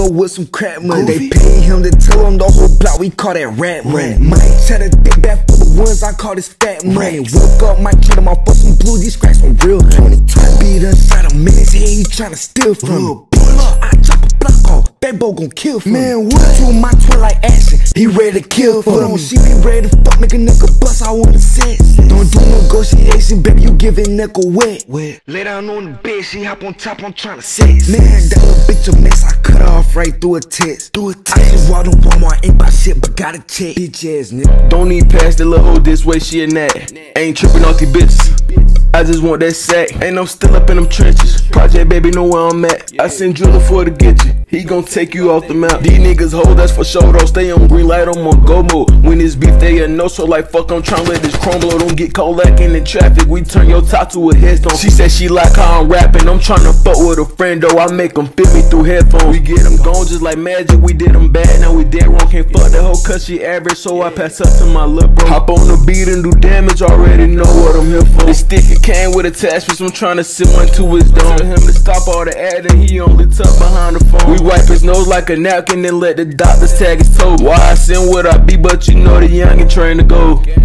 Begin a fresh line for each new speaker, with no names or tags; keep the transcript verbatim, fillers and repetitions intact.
up with some crap money. They pay him to tell him the whole block, we call that rat money. Might try to dig back for the ones I call this fat money. Woke up, might try to my fuck some blue, these scratch some real honey. I beat inside a man's head, he tryna steal from me. Pull up, I chop a block off, that boy gon' kill for me. Man, what to my twin like action, he ready to kill for me. She be ready to fuck, make a nigga bust, I want the sex. Don't do negotiation, baby, you give it nigga wet. wet. Lay down on the bed, she hop on top, I'm tryna sex. Man, that little bitch a mess, I cut her off right through a text. Through a text. I just walked on Walmart, ain't about shit, but got a check. Bitch ass nigga.
Don't need pass the little hoe this way, she a nat. Ain't tripping off these bitches. I just want that sack, and I'm still up in them trenches. Project baby know where I'm at. I send Jeweler for to get you. He gon' take you off the map. These niggas hold us for sure, don't stay on green light, I'm on go mode. When it's beef, they a no, so like fuck, I'm tryna let this chrome blow. Don't get caught lacking in traffic, we turn your top to a headstone. She said she like how I'm rapping, I'm tryna fuck with a friend though. I make them feel me through headphones. We get them gone just like magic, we did them bad, now we dead wrong. Can't fuck that hoe cause she average, so I pass up to my lil' bro. Hop on the beat and do damage, already know what I'm here for. This sticker came with attachments, I'm tryna sit one to his dome. Tell him to stop all the adding, he only tuck behind the phone. We wipe his nose like a napkin and let the doctors tag his toe. Why I send what I be, but you know the young and train to go.